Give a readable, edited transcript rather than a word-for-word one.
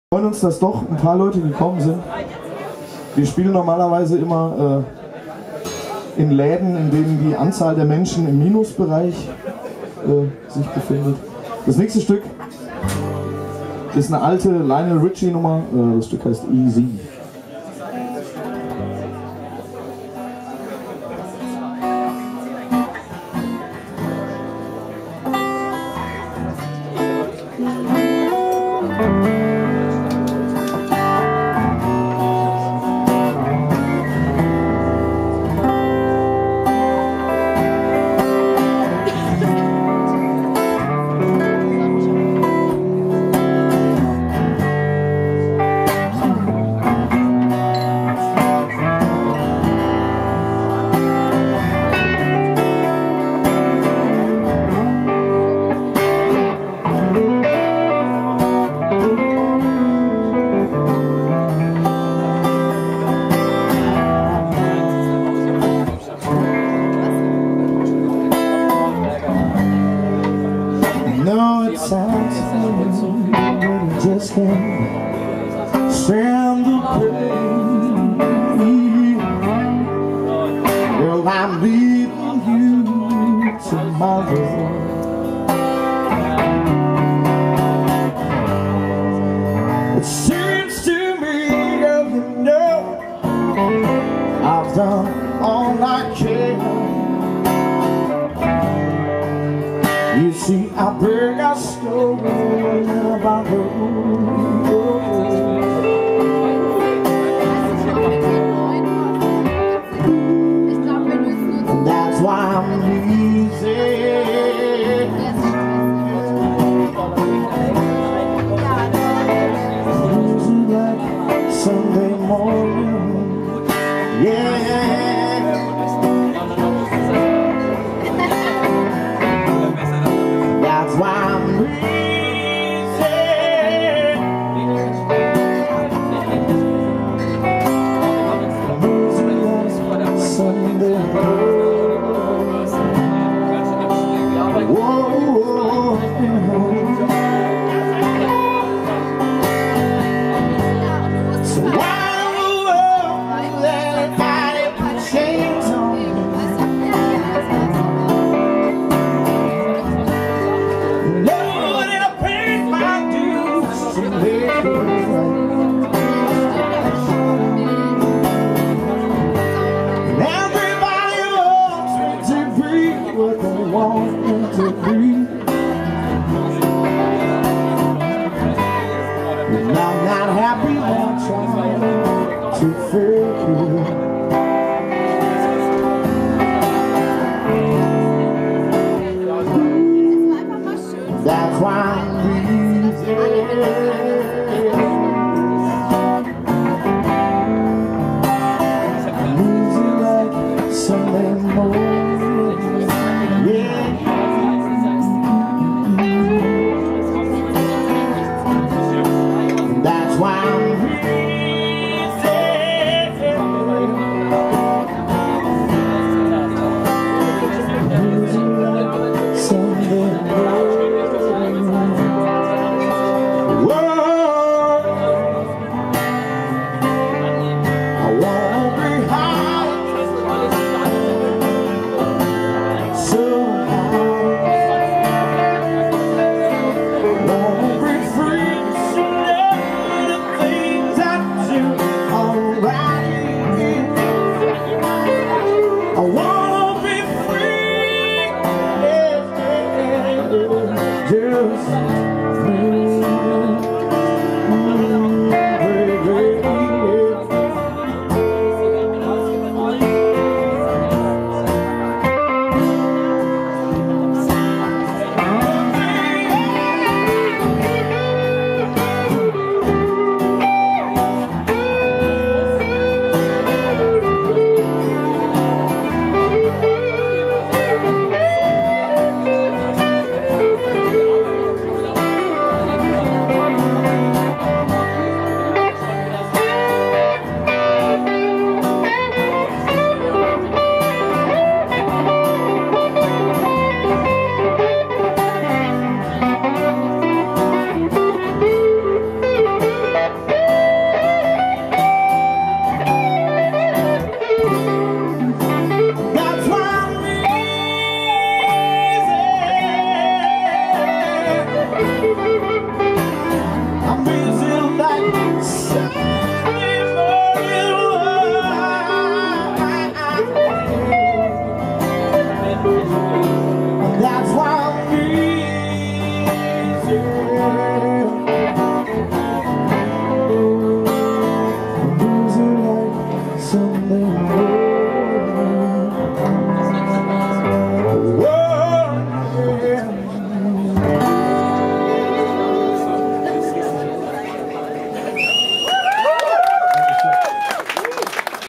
Wir freuen uns, dass doch ein paar Leute gekommen sind. Wir spielen normalerweise immer in Läden, in denen die Anzahl der Menschen im Minusbereich sich befindet. Das nächste Stück ist eine alte Lionel Richie Nummer. Das Stück heißt Easy. No, it sounds funny, but you just can't stand the pain. Well, I'm leaving you tomorrow. It seems to me, girl, you know I've done all I can. You see, I beg our story about the and that's why I'm easy. Easy like Sunday morning, yeah. That's why I'm easy. Sunday. Whoa. So why would anybody put chains on me? Everybody wants me to breathe what they want me to breathe. And I'm not happy, I'm trying to fake it. That's why I'm easy. Sunday morning, yeah. That's why I'm here.